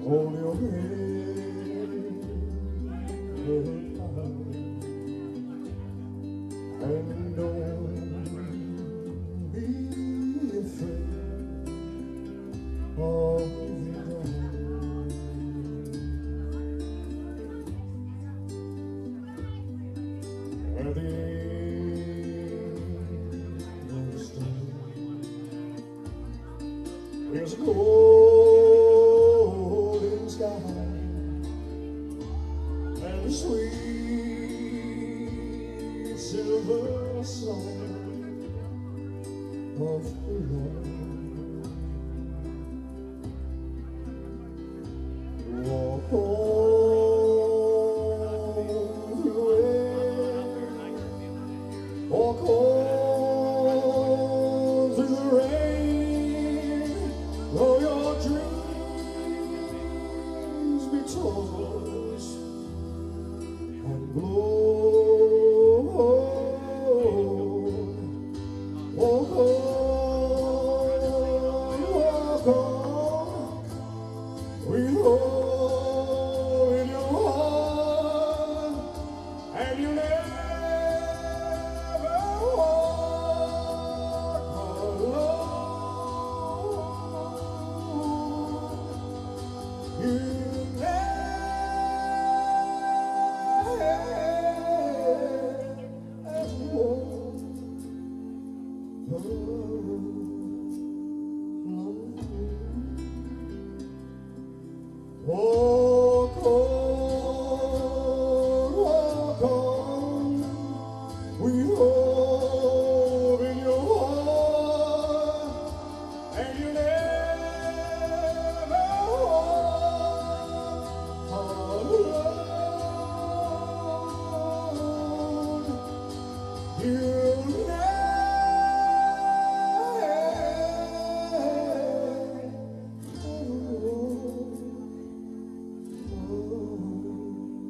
Hold your head high and don't be afraid of the dark. At the end of the storm, there's a golden sky and a sweet silver song of love. Walk on the way, walk on through the rain, though your dreams be tossed and blown. Walk on, with hope in your heart, and you never walk alone. You never walk alone. Walk on, we hope in your heart, and you never walk alone. You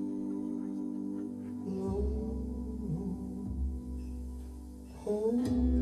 never